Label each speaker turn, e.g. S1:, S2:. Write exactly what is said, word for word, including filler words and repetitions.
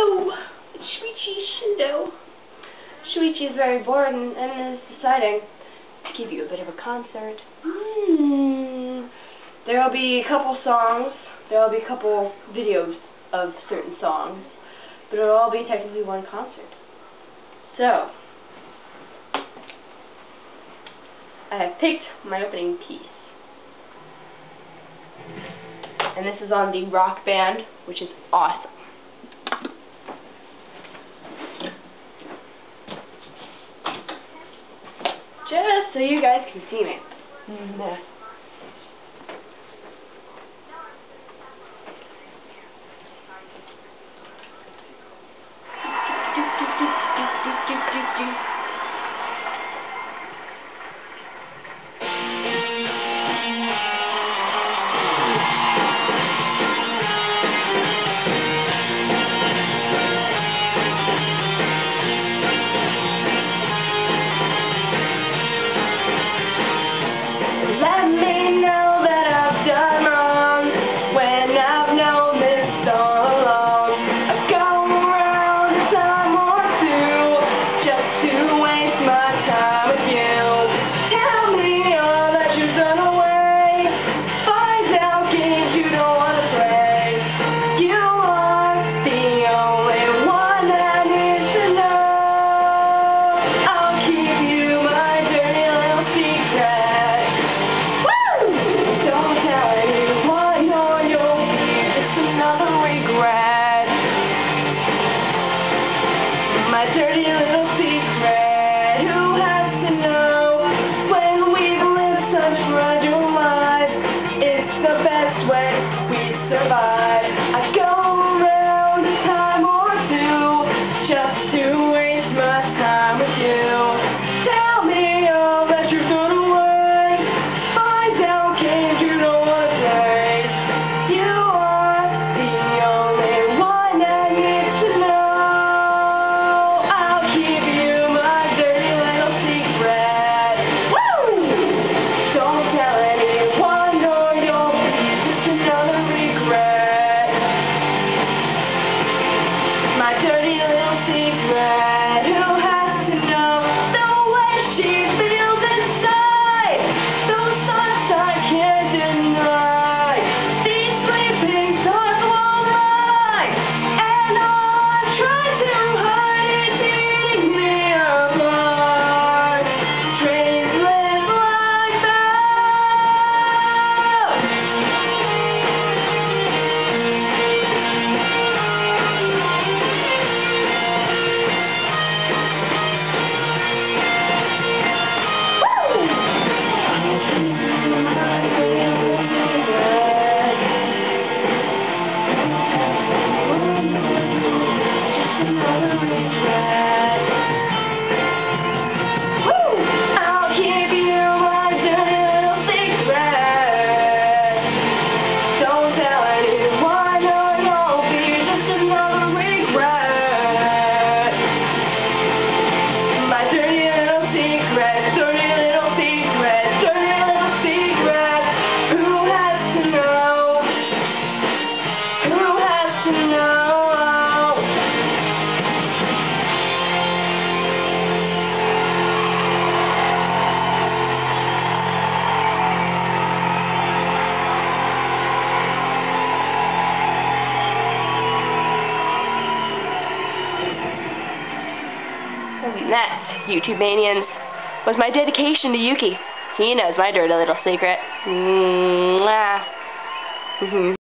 S1: Hello! It's Shuichi Shindo. Shuichi is very bored and, and is deciding to give you a bit of a concert. Mm. There will be a couple songs, there will be a couple videos of certain songs, but it will all be technically one concert. So, I have picked my opening piece. And this is on the Rockband, which is awesome. Just so you guys can see me. Mm-hmm. My dirty little secret, who has to know? When we've lived such fragile lives, it's the best way we survive. I go around a time or two, just to waste my time with you. Tell me all that you're gonna wait. Find out games you don't wanna play. You are the only one I need to know. My dirty little secret, who has to know the way she feels inside? Those thoughts I can't deny. These sleeping thoughts won't lie, and all I've tried to hide is eating me apart. Trains live like that. And that, YouTube-manians, was my dedication to Yuki. He knows my dirty little secret. Mwah. Mm-hmm.